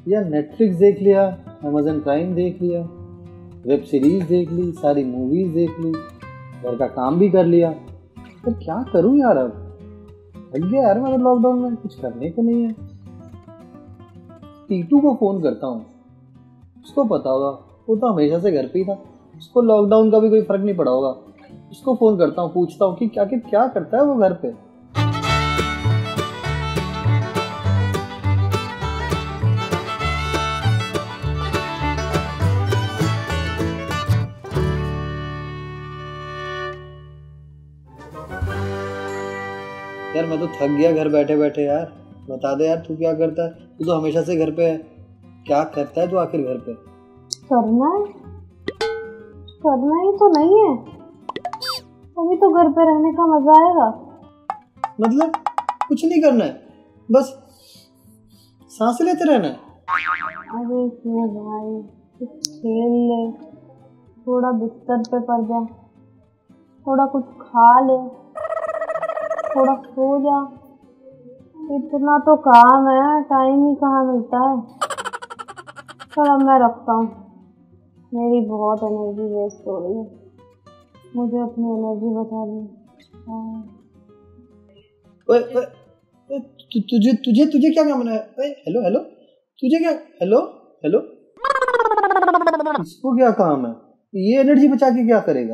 या नेटफ्लिक्स देख लिया, अमेज़न प्राइम देख लिया, वेब सीरीज देख ली, सारी मूवीज देख ली, घर का काम भी कर लिया। तो क्या करूं यार, अब थक गया यार मैं लॉकडाउन में, कुछ करने को नहीं है। टीटू को फोन करता हूँ, उसको पता होगा, वो तो हमेशा से घर पे ही था, उसको लॉकडाउन का भी कोई फर्क नहीं पड़ा होगा। उसको फोन करता हूँ, पूछता हूँ कि क्या करता है वो घर पे। यार मैं तो थक गया घर बैठे बैठे यार, बता दे यार तू क्या करता है? तू तो हमेशा से घर पे है, क्या करता है तू आखिर घर पे? करना ही तो नहीं है, अभी तो घर पे रहने का मजा आएगा। मतलब कुछ नहीं करना है, बस सांस लेते रहना है? अरे क्यों भाई, कुछ खेल ले, थोड़ा बिस्तर पे पड़ जा, थोड़ा कुछ खा ले, थोड़ा सो जा। इतना तो काम है, टाइम ही कहाँ मिलता है। चलो मैं रखता हूँ, मेरी बहुत एनर्जी वेस्ट हो रही है, मुझे अपनी एनर्जी बचानी है। तुझे क्या काम है? हेलो तुझे क्या? हेलो इसको क्या काम है? ये एनर्जी बचा के क्या करेगा?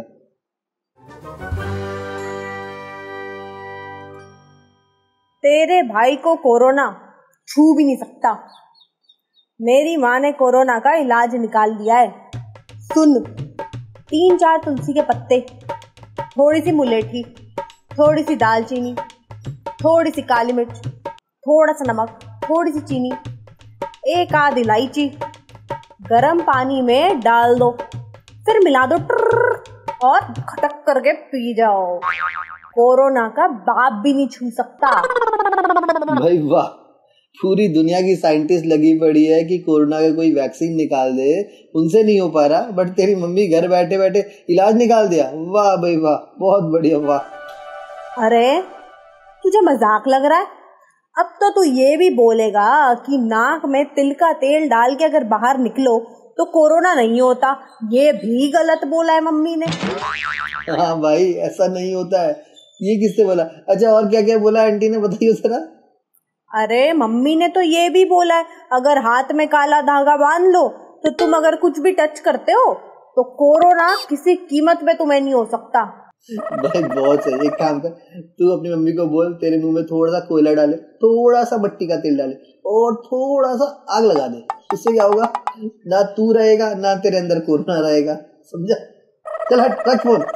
तेरे भाई को कोरोना छू भी नहीं सकता। मेरी माँ ने कोरोना का इलाज निकाल दिया है। सुन, 3-4 तुलसी के पत्ते, थोड़ी सी मुलेठी, थोड़ी सी दालचीनी, थोड़ी सी काली मिर्च, थोड़ा सा नमक, थोड़ी सी चीनी, 1 आध इलायची, गर्म पानी में डाल दो, फिर मिला दो और खटक करके पी जाओ। कोरोना का बाप भी नहीं छू सकता। भाई वाह, पूरी दुनिया की साइंटिस्ट लगी पड़ी है कि कोरोना का कोई वैक्सीन निकाल दे, उनसे नहीं हो पा रहा, बट तेरी मम्मी घर बैठे बैठे इलाज निकाल दिया। वाह भाई वाह, बहुत बढ़िया, वाह। अरे तुझे मजाक लग रहा है? अब तो तू ये भी बोलेगा कि नाक में तिल का तेल डाल के अगर बाहर निकलो तो कोरोना नहीं होता। ये भी गलत बोला है मम्मी ने। हाँ भाई, ऐसा नहीं होता है। ये किससे बोला? अच्छा, और क्या क्या बोला आंटी ने, बताइए जरा। अरे मम्मी ने तो ये भी बोला है, अगर हाथ में काला धागा बांध लो तो तुम अगर कुछ भी टच करते हो तो कोरोना किसी कीमत में तुम्हें नहीं हो सकता। भाई बहुत सही, एक काम कर, तू अपनी मम्मी को बोल तेरे मुंह में थोड़ा सा कोयला डाले, थोड़ा सा मट्टी का तेल डाले और थोड़ा सा आग लगा दे। इससे क्या होगा, ना तू रहेगा ना तेरे अंदर कोरोना रहेगा, समझा? चल हट, रख फोन।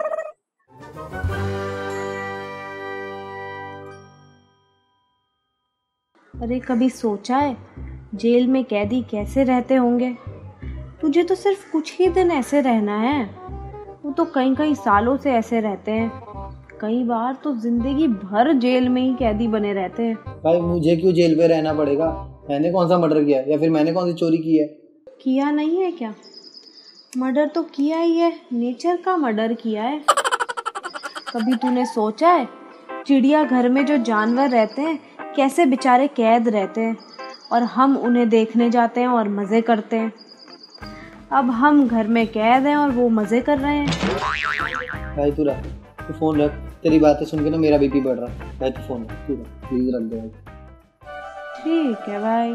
अरे कभी सोचा है जेल में कैदी कैसे रहते होंगे? तुझे तो सिर्फ कुछ ही दिन ऐसे रहना है, वो तो कई सालों से ऐसे रहते हैं। कई बार तो जिंदगी भर जेल में ही कैदी बने रहते हैं। भाई मुझे क्यों जेल पे रहना पड़ेगा? मैंने कौन सा मर्डर किया या फिर मैंने कौन सी चोरी की है? किया नहीं है क्या? मर्डर तो किया ही है, नेचर का मर्डर किया है। कभी तूने सोचा है चिड़िया घर में जो जानवर रहते हैं कैसे बेचारे कैद रहते हैं और हम उन्हें देखने जाते हैं और मज़े करते हैं। अब हम घर में कैद हैं और वो मज़े कर रहे हैं। भाई तू रख, तू फोन रख, तेरी बातें सुन के ना मेरा बीपी बढ़ रहा है। भाई तू फोन रख, तू रख, प्लीज रख दे भाई। ठीक है भाई।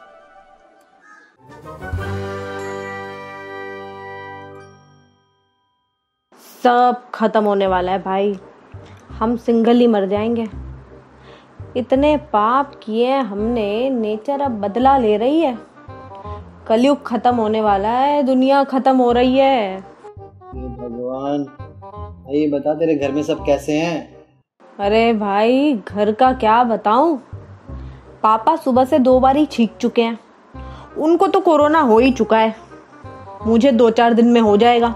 सब खत्म होने वाला है भाई, हम सिंगल ही मर जाएंगे। इतने पाप किए हमने, नेचर अब बदला ले रही है। कलयुग खत्म होने वाला है, दुनिया खत्म हो रही है। ये भगवान, भाई ये बता तेरे घर में सब कैसे हैं? अरे भाई घर का क्या बताऊं, पापा सुबह से 2 बार ही छींक चुके हैं, उनको तो कोरोना हो ही चुका है, मुझे 2-4 दिन में हो जाएगा।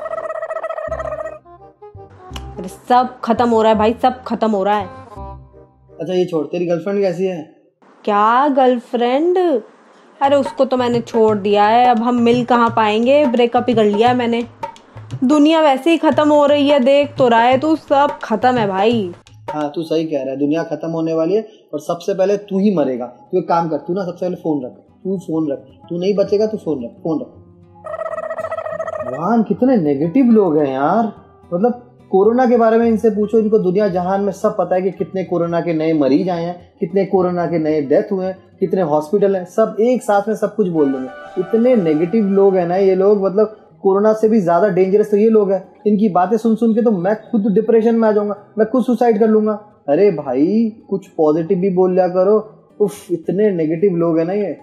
अरे सब खत्म हो रहा है भाई, सब खत्म हो रहा है। अच्छा ये छोड़, तेरी गर्लफ्रेंड कैसी है? क्या गर्लफ्रेंड? अरे उसको तो मैंने छोड़ दिया है, अब हम मिल कहाँ पाएंगे, ब्रेकअप ही कर लिया है मैंने। दुनिया वैसे ही खत्म हो रही है, देख तो रहा है तू, सब खत्म है भाई। हाँ तू सही कह रहा है, दुनिया खत्म होने वाली है और सबसे पहले तू ही मरेगा। तू एक काम कर, तू ना सबसे पहले फोन रख, तू फोन रख, तू नहीं बचेगा तो फोन रख, फोन रख। भगवान कितने नेगेटिव लोग हैं यार। मतलब कोरोना के बारे में इनसे पूछो, इनको दुनिया जहान में सब पता है कि कितने कोरोना के नए मरीज आए हैं, कितने कोरोना के नए डेथ हुए हैं, कितने हॉस्पिटल हैं, सब एक साथ में सब कुछ बोल देंगे। इतने नेगेटिव लोग हैं ना ये लोग, मतलब कोरोना से भी ज्यादा डेंजरस तो ये लोग हैं। इनकी बातें सुन सुन के तो मैं खुद डिप्रेशन में आ जाऊंगा, मैं खुद सुसाइड कर लूंगा। अरे भाई कुछ पॉजिटिव भी बोल लिया करो। उफ, इतने नेगेटिव लोग हैं ना ये।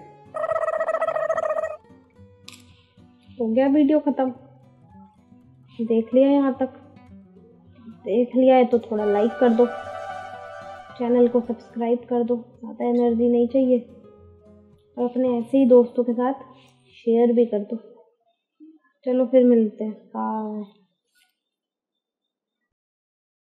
हो गया वीडियो खत्म। देख लिया यहाँ तक, देख लिया है तो थोड़ा लाइक कर दो, चैनल को सब्सक्राइब कर दो, ज़्यादा एनर्जी नहीं चाहिए, और अपने ऐसे ही दोस्तों के साथ शेयर भी कर दो। चलो फिर मिलते हैं, बाय।